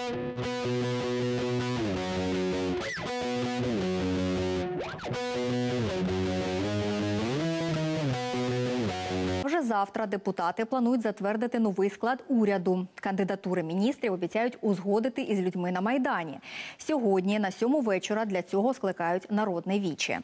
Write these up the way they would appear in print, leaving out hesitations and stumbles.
Вже завтра депутати планують затвердити новий склад уряду. Кандидатури міністрів обіцяють узгодити із людьми на Майдані. Сьогодні на 7 вечора для цього скликають Народне віче.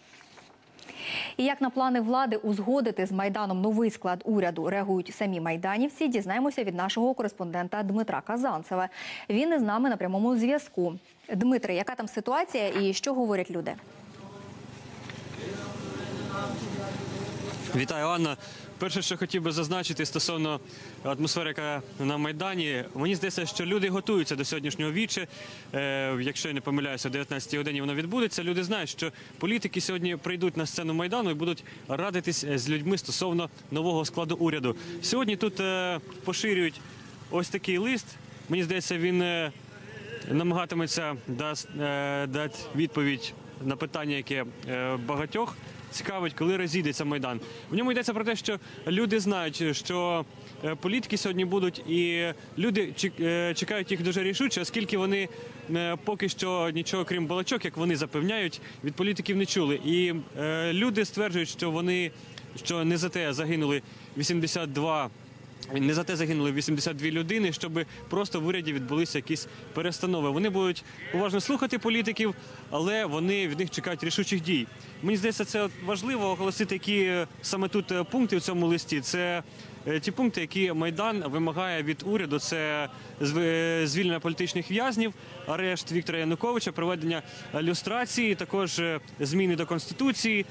І як на плани влади узгодити з Майданом новий склад уряду реагують самі майданівці, дізнаємося від нашого кореспондента Дмитра Казанцева. Він із нами на прямому зв'язку. Дмитре, яка там ситуація і що говорять люди? Вітаю, Анна. Перше, що хотів би зазначити стосовно атмосфери, яка на Майдані, мені здається, що люди готуються до сьогоднішнього віче. Якщо я не помиляюся, о 19-й годині воно відбудеться. Люди знають, що політики сьогодні прийдуть на сцену Майдану і будуть радитись з людьми стосовно нового складу уряду. Сьогодні тут поширюють ось такий лист. Мені здається, він намагатиметься дати відповідь на питання, яке багатьох цікавить, коли розійдеться Майдан. В ньому йдеться про те, що люди знають, що політики сьогодні будуть, і люди чекають їх дуже рішуче, оскільки вони поки що нічого, крім балачок, як вони запевняють, від політиків не чули. І люди стверджують, що не за те загинули 82 людини, щоб просто в уряді відбулися якісь перестанови. Вони будуть уважно слухати політиків, але вони від них чекають рішучих дій. Мені здається, це важливо оголосити, які саме тут пункти в цьому листі. Це ті пункти, які Майдан вимагає від уряду. Це звільнення політичних в'язнів, арешт Віктора Януковича, проведення люстрації, також зміни до Конституції,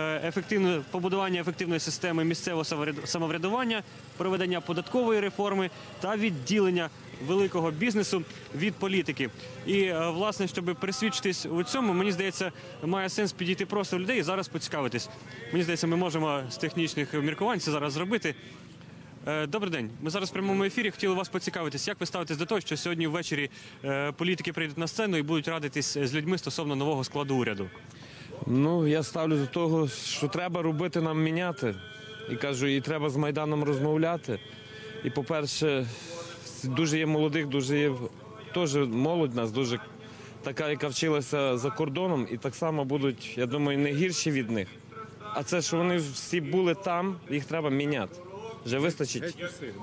побудування ефективної системи місцевого самоврядування, проведення податкової реформи та відділення великого бізнесу від політики. І, власне, щоб пересвідчитись у цьому, мені здається, має сенс підійти просто до людей і зараз поцікавитись. Мені здається, ми можемо з технічних міркувань це зараз зробити. Добрий день. Ми зараз в прямому ефірі. Хотіли вас поцікавитись, як ви ставитесь до того, що сьогодні ввечері політики прийдуть на сцену і будуть радитись з людьми стосовно нового складу уряду? Ну, я ставлю до того, що треба робити, нам міняти. І кажу, і треба з Майданом розмовляти. І, по-перше, дуже є молодих, дуже є теж молодь нас, дуже така, яка вчилася за кордоном, і так само будуть, я думаю, не гірші від них. А це, що вони всі були там, їх треба міняти. Вже вистачить.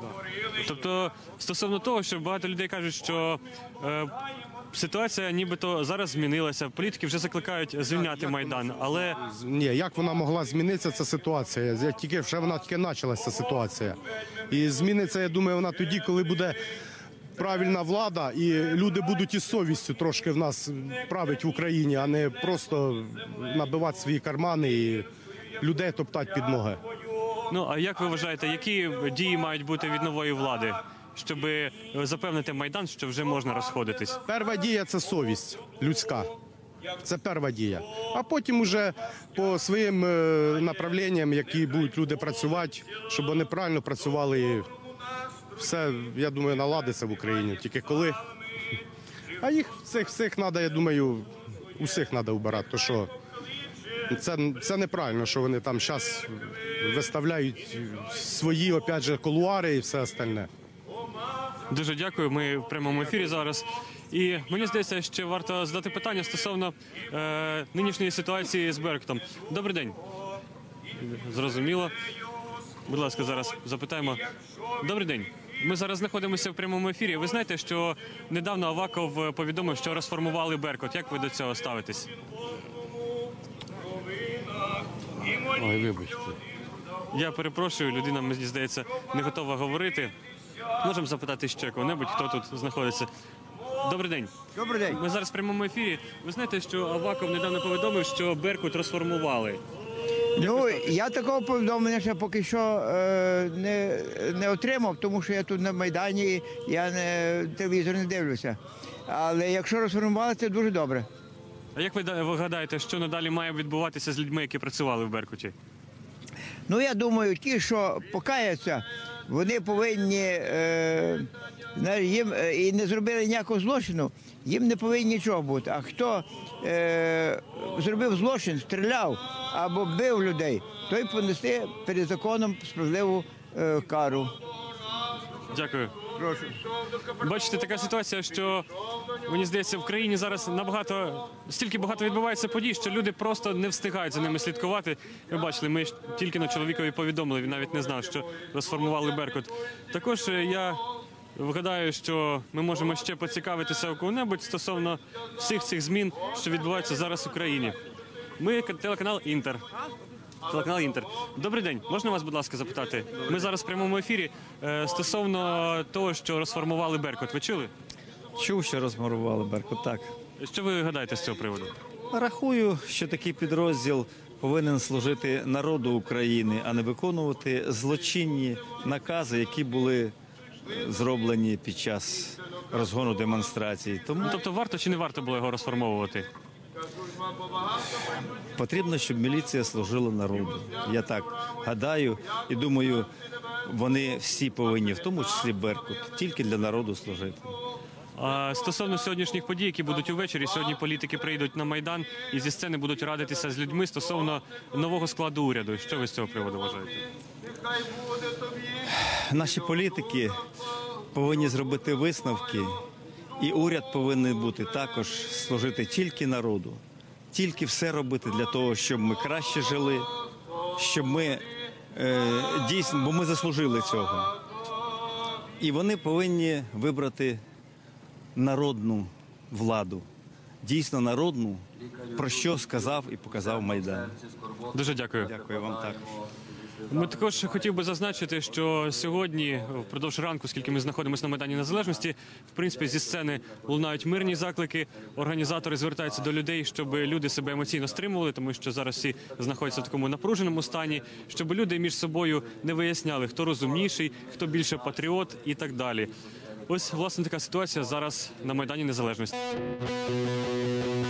Тобто, стосовно того, що багато людей кажуть, що ситуація нібито зараз змінилася, політики вже закликають звільняти Майдан, але... Ні, як вона могла змінитися, ця ситуація? Вона тільки почалася, ця ситуація. І зміниться, я думаю, вона тоді, коли буде правильна влада, і люди будуть із совістю трошки в нас правити в Україні, а не просто набивати свої кармани і людей топтати під ноги. Ну, а як ви вважаєте, які дії мають бути від нової влади, щоб запевнити Майдан, що вже можна розходитись? Перша дія – це совість людська. Це перша дія. А потім уже по своїм направленням, які будуть люди працювати, щоб вони правильно працювали. І все, я думаю, наладиться в Україні. Тільки коли. А їх всіх треба, я думаю, усіх треба вбирати. То що це неправильно, що вони там зараз виставляють свої, опять же, кулуари і все остальне. Дуже дякую. Ми в прямому ефірі зараз. І мені здається, що варто задати питання стосовно нинішньої ситуації з Беркутом. Добрий день. Зрозуміло. Будь ласка, зараз запитаємо. Добрий день. Ми зараз знаходимося в прямому ефірі. Ви знаєте, що недавно Аваков повідомив, що розформували Беркут. Як ви до цього ставитесь? Ой, вибачте. Я перепрошую, людина, мені здається, не готова говорити. Можемо запитати ще кого-небудь, хто тут знаходиться. Добрий день. Добрий день. Ми зараз в прямому ефірі. Ви знаєте, що Аваков недавно повідомив, що Беркут розформували. Ну, я такого повідомлення ще поки що не отримав, тому що я тут на Майдані, я телевізор не дивлюся. Але якщо розформували, це дуже добре. А як ви гадаєте, що надалі має відбуватися з людьми, які працювали в Беркуті? Ну, я думаю, ті, що покаються, вони повинні, їм і не зробили ніякого злочину, їм не повинні нічого бути. А хто зробив злочин, стріляв або бив людей, той понесе перед законом справедливу кару. Дякую. Прошу. Бачите, така ситуація, що мені здається, в країні зараз стільки багато відбувається подій, що люди просто не встигають за ними слідкувати. Ви бачили, ми ж тільки на чоловікові повідомили, він навіть не знав, що розформували Беркут. Також я вгадаю, що ми можемо ще поцікавитися у кого-небудь стосовно всіх цих змін, що відбуваються зараз в Україні. Ми телеканал Інтер. Телеканал Інтер. Добрий день. Можна вас, будь ласка, запитати? Ми зараз в прямому ефірі стосовно того, що розформували Беркут. Ви чули? Чув, що розмарували Беркут, так. Що ви гадаєте з цього приводу? Рахую, що такий підрозділ повинен служити народу України, а не виконувати злочинні накази, які були зроблені під час розгону демонстрацій. Тому Тобто варто чи не варто було його розформовувати? потрібно, щоб міліція служила народу. Я так гадаю і думаю, вони всі повинні, в тому числі Беркут, тільки для народу служити. А стосовно сьогоднішніх подій, які будуть увечері, сьогодні політики прийдуть на Майдан і зі сцени будуть радитися з людьми стосовно нового складу уряду. Що ви з цього приводу вважаєте? Наші політики повинні зробити висновки, і уряд повинен бути також служити тільки народу, тільки все робити для того, щоб ми краще жили, щоб ми дійсно, бо ми заслужили цього. І вони повинні вибрати народну владу, дійсно народну, про що сказав і показав Майдан. Дуже дякую. Дякую вам так. Ми також хотів би зазначити, що сьогодні, впродовж ранку, оскільки ми знаходимося на Майдані Незалежності, в принципі, зі сцени лунають мирні заклики. Організатори звертаються до людей, щоб люди себе емоційно стримували, тому що зараз всі знаходяться в такому напруженому стані, щоб люди між собою не виясняли, хто розумніший, хто більше патріот і так далі. Ось, власне, така ситуація зараз на Майдані Незалежності.